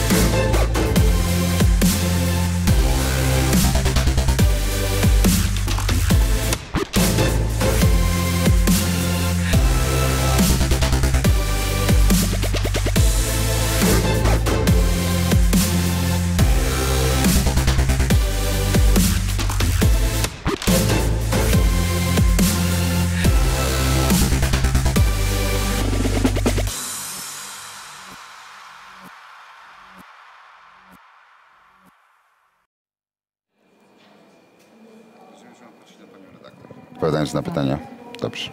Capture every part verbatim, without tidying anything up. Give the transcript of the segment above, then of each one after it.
Odpowiadając na pytania. Dobrze.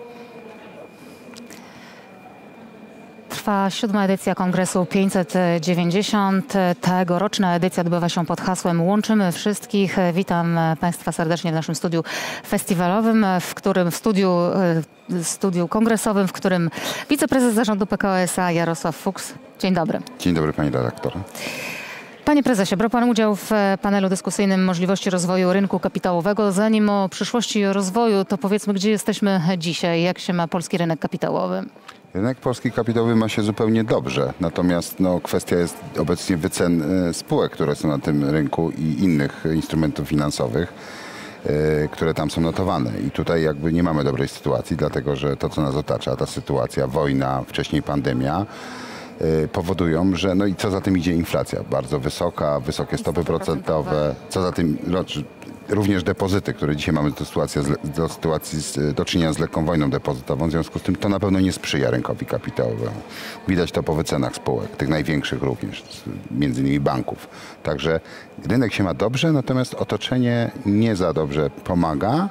Trwa siódma edycja Kongresu pięćset dziewięćdziesiąt. Tegoroczna edycja odbywa się pod hasłem Łączymy Wszystkich. Witam Państwa serdecznie w naszym studiu festiwalowym, w którym w studiu, studiu kongresowym, w którym wiceprezes zarządu P K O S A Jarosław Fuchs. Dzień dobry. Dzień dobry pani redaktor. Panie prezesie, brał pan udział w panelu dyskusyjnym Możliwości rozwoju rynku kapitałowego. Zanim o przyszłości rozwoju, to powiedzmy, gdzie jesteśmy dzisiaj? Jak się ma polski rynek kapitałowy? Rynek polski kapitałowy ma się zupełnie dobrze, natomiast no, kwestia jest obecnie wycen spółek, które są na tym rynku i innych instrumentów finansowych, yy, które tam są notowane. I tutaj jakby nie mamy dobrej sytuacji, dlatego że to, co nas otacza, ta sytuacja, wojna, wcześniej pandemia, powodują, że no i co za tym idzie inflacja bardzo wysoka, wysokie stopy procentowe, co za tym również depozyty, które dzisiaj mamy do sytuacji, do, sytuacji z, do czynienia z lekką wojną depozytową, w związku z tym to na pewno nie sprzyja rynkowi kapitałowemu. Widać to po wycenach spółek, tych największych również, między innymi banków. Także rynek się ma dobrze, natomiast otoczenie nie za dobrze pomaga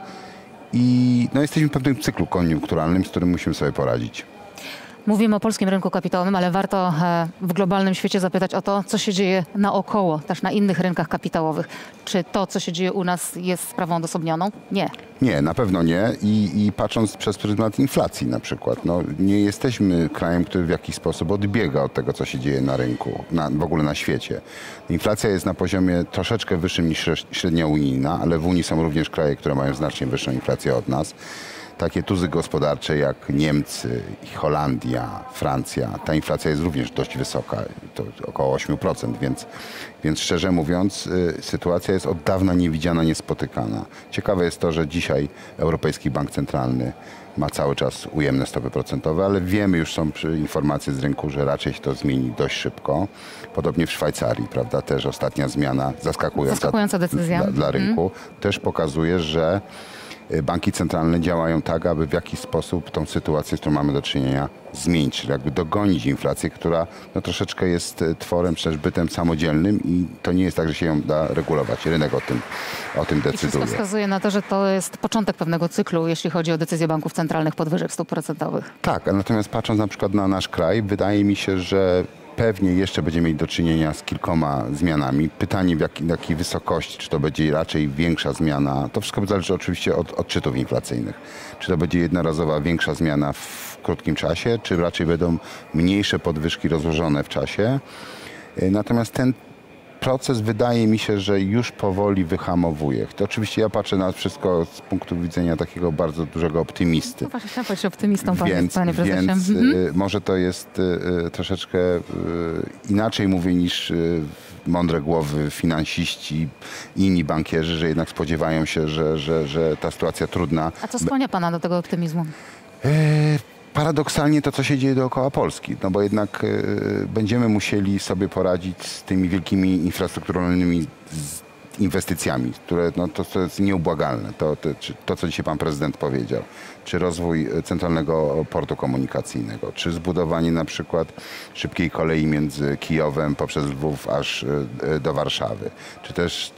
i no, jesteśmy w pewnym cyklu koniunkturalnym, z którym musimy sobie poradzić. Mówimy o polskim rynku kapitałowym, ale warto w globalnym świecie zapytać o to, co się dzieje naokoło, też na innych rynkach kapitałowych. Czy to, co się dzieje u nas, jest sprawą odosobnioną? Nie. Nie, na pewno nie. I, i patrząc przez pryzmat inflacji na przykład, no, nie jesteśmy krajem, który w jakiś sposób odbiega od tego, co się dzieje na rynku, na, w ogóle na świecie. Inflacja jest na poziomie troszeczkę wyższym niż średnia unijna, ale w Unii są również kraje, które mają znacznie wyższą inflację od nas. Takie tuzy gospodarcze jak Niemcy, Holandia, Francja, ta inflacja jest również dość wysoka, to około osiem procent, więc, więc szczerze mówiąc y, sytuacja jest od dawna niewidziana, niespotykana. Ciekawe jest to, że dzisiaj Europejski Bank Centralny ma cały czas ujemne stopy procentowe, ale wiemy, już są informacje z rynku, że raczej się to zmieni dość szybko. Podobnie w Szwajcarii, prawda, też ostatnia zmiana zaskakująca, zaskakująca decyzja dla, dla rynku, mm. też pokazuje, że banki centralne działają tak, aby w jakiś sposób tą sytuację, z którą mamy do czynienia, zmienić, czyli jakby dogonić inflację, która no, troszeczkę jest tworem, czy też bytem samodzielnym i to nie jest tak, że się ją da regulować. Rynek o tym, o tym decyduje. I wszystko wskazuje na to, że to jest początek pewnego cyklu, jeśli chodzi o decyzje banków centralnych podwyżek stóp procentowych. Tak, natomiast patrząc na przykład na nasz kraj, wydaje mi się, że pewnie jeszcze będziemy mieli do czynienia z kilkoma zmianami. Pytanie w jakiej, jakiej wysokości, czy to będzie raczej większa zmiana, to wszystko zależy oczywiście od odczytów inflacyjnych. Czy to będzie jednorazowa większa zmiana w krótkim czasie, czy raczej będą mniejsze podwyżki rozłożone w czasie. Natomiast ten proces wydaje mi się, że już powoli wyhamowuje. To oczywiście ja patrzę na wszystko z punktu widzenia takiego bardzo dużego optymisty. No właśnie, chciałam powiedzieć optymistą, panie, więc, panie prezesie. Więc mhm. y, może to jest y, troszeczkę y, inaczej mówię niż y, mądre głowy, finansiści, inni bankierzy, że jednak spodziewają się, że, że, że ta sytuacja trudna. A co skłania pana do tego optymizmu? Y, Paradoksalnie to, co się dzieje dookoła Polski, no bo jednak y, będziemy musieli sobie poradzić z tymi wielkimi infrastrukturalnymi inwestycjami, które no, to, to jest nieubłagalne. To, to, to, co dzisiaj pan prezydent powiedział, czy rozwój centralnego portu komunikacyjnego, czy zbudowanie na przykład szybkiej kolei między Kijowem poprzez Lwów aż y, do Warszawy, czy też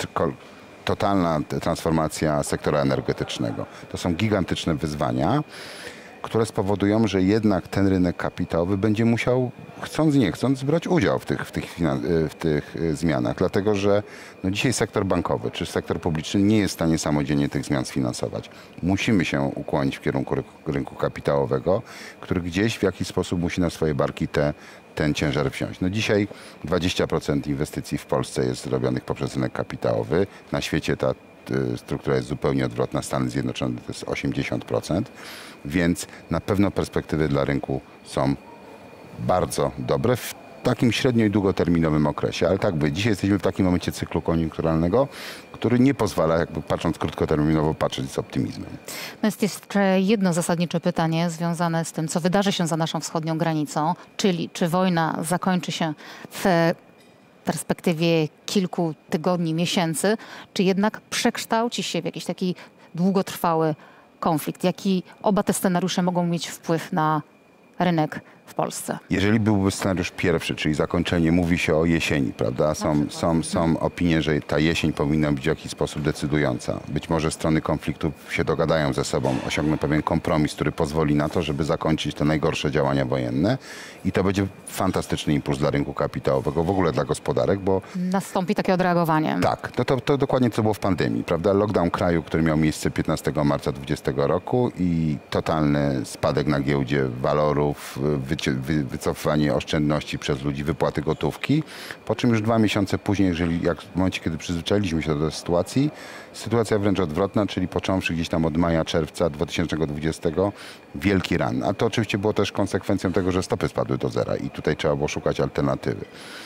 totalna transformacja sektora energetycznego. To są gigantyczne wyzwania, które spowodują, że jednak ten rynek kapitałowy będzie musiał, chcąc nie chcąc, brać udział w tych, w tych, w tych zmianach. Dlatego, że no dzisiaj sektor bankowy czy sektor publiczny nie jest w stanie samodzielnie tych zmian sfinansować. Musimy się ukłonić w kierunku rynku kapitałowego, który gdzieś w jakiś sposób musi na swoje barki te, ten ciężar wziąć. No dzisiaj dwadzieścia procent inwestycji w Polsce jest robionych poprzez rynek kapitałowy. Na świecie ta struktura jest zupełnie odwrotna. Stany Zjednoczone to jest osiemdziesiąt procent, więc na pewno perspektywy dla rynku są bardzo dobre. W takim średnio i długoterminowym okresie. Ale tak by, dzisiaj jesteśmy w takim momencie cyklu koniunkturalnego, który nie pozwala, jakby patrząc krótkoterminowo, patrzeć z optymizmem. Natomiast jest jeszcze jedno zasadnicze pytanie związane z tym, co wydarzy się za naszą wschodnią granicą, czyli czy wojna zakończy się w perspektywie kilku tygodni, miesięcy, czy jednak przekształci się w jakiś taki długotrwały konflikt. Jaki oba te scenariusze mogą mieć wpływ na rynek w Polsce? Jeżeli byłby scenariusz pierwszy, czyli zakończenie, mówi się o jesieni, prawda? Są, są, są opinie, że ta jesień powinna być w jakiś sposób decydująca. Być może strony konfliktu się dogadają ze sobą, osiągną pewien kompromis, który pozwoli na to, żeby zakończyć te najgorsze działania wojenne i to będzie fantastyczny impuls dla rynku kapitałowego, w ogóle dla gospodarek, bo... Nastąpi takie odreagowanie. Tak, no to, to dokładnie co było w pandemii, prawda? Lockdown kraju, który miał miejsce piętnastego marca dwudziestego roku i totalny spadek na giełdzie walorów, Wy, wycofanie oszczędności przez ludzi, wypłaty gotówki, po czym już dwa miesiące później, jeżeli, jak w momencie, kiedy przyzwyczailiśmy się do tej sytuacji, sytuacja wręcz odwrotna, czyli począwszy gdzieś tam od maja, czerwca dwa tysiące dwudziestego, wielki run. A to oczywiście było też konsekwencją tego, że stopy spadły do zera i tutaj trzeba było szukać alternatywy.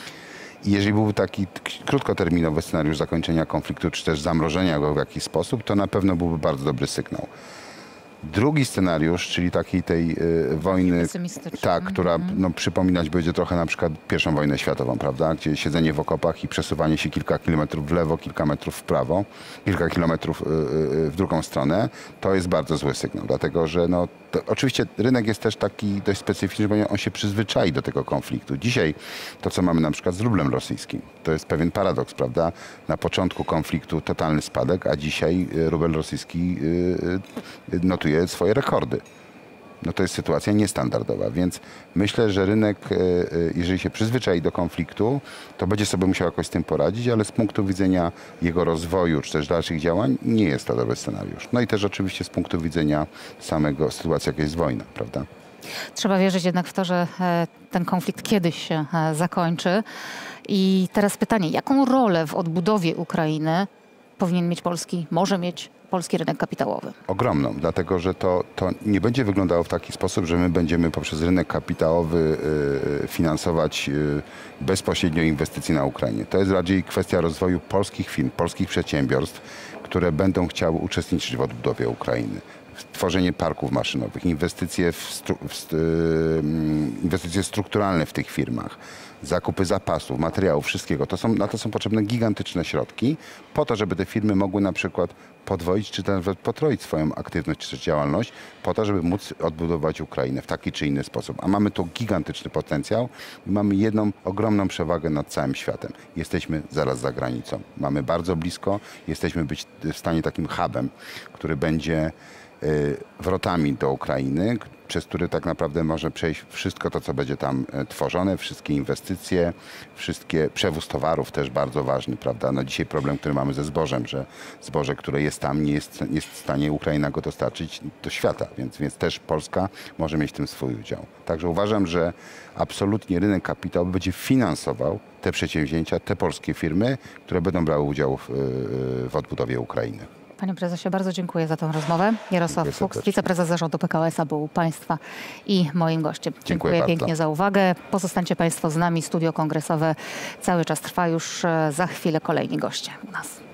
I jeżeli byłby taki krótkoterminowy scenariusz zakończenia konfliktu, czy też zamrożenia go w jakiś sposób, to na pewno byłby bardzo dobry sygnał. Drugi scenariusz, czyli takiej tej y, wojny, tak, która no, przypominać będzie trochę na przykład pierwszą wojnę światową, prawda? Gdzie siedzenie w okopach i przesuwanie się kilka kilometrów w lewo, kilka metrów w prawo, kilka kilometrów y, y, w drugą stronę, to jest bardzo zły sygnał, dlatego że no, to, oczywiście rynek jest też taki dość specyficzny, bo on się przyzwyczai do tego konfliktu. Dzisiaj to, co mamy na przykład z rublem rosyjskim, to jest pewien paradoks, prawda? Na początku konfliktu totalny spadek, a dzisiaj rubel rosyjski y, y, notuje swoje rekordy. No to jest sytuacja niestandardowa, więc myślę, że rynek, jeżeli się przyzwyczai do konfliktu, to będzie sobie musiał jakoś z tym poradzić, ale z punktu widzenia jego rozwoju, czy też dalszych działań, nie jest to dobry scenariusz. No i też oczywiście z punktu widzenia samego sytuacji, jaka jest wojna, prawda? Trzeba wierzyć jednak w to, że ten konflikt kiedyś się zakończy. I teraz pytanie, jaką rolę w odbudowie Ukrainy powinien mieć polski, może mieć polski rynek kapitałowy? Ogromną, dlatego że to, to nie będzie wyglądało w taki sposób, że my będziemy poprzez rynek kapitałowy y, finansować y, bezpośrednio inwestycje na Ukrainie. To jest bardziej kwestia rozwoju polskich firm, polskich przedsiębiorstw, które będą chciały uczestniczyć w odbudowie Ukrainy. Tworzenie parków maszynowych, inwestycje, w stru, w, y, inwestycje strukturalne w tych firmach, zakupy zapasów, materiałów, wszystkiego. To są, na to są potrzebne gigantyczne środki po to, żeby te firmy mogły na przykład podwoić czy nawet potroić swoją aktywność czy działalność po to, żeby móc odbudować Ukrainę w taki czy inny sposób. A mamy tu gigantyczny potencjał i mamy jedną ogromną przewagę nad całym światem. Jesteśmy zaraz za granicą. Mamy bardzo blisko, jesteśmy być w stanie takim hubem, który będzie wrotami do Ukrainy, przez który tak naprawdę może przejść wszystko to, co będzie tam tworzone, wszystkie inwestycje, wszystkie przewóz towarów też bardzo ważny, prawda? No dzisiaj problem, który mamy ze zbożem, że zboże, które jest tam, nie jest, nie jest w stanie Ukraina go dostarczyć do świata, więc, więc też Polska może mieć w tym swój udział. Także uważam, że absolutnie rynek kapitałowy będzie finansował te przedsięwzięcia, te polskie firmy, które będą brały udział w, w odbudowie Ukrainy. Panie prezesie, bardzo dziękuję za tę rozmowę. Jarosław Fuchs, wiceprezes zarządu P K O S A był państwa i moim gościem. Dziękuję, dziękuję pięknie za uwagę. Pozostańcie państwo z nami. Studio kongresowe cały czas trwa. Już za chwilę kolejni goście u nas.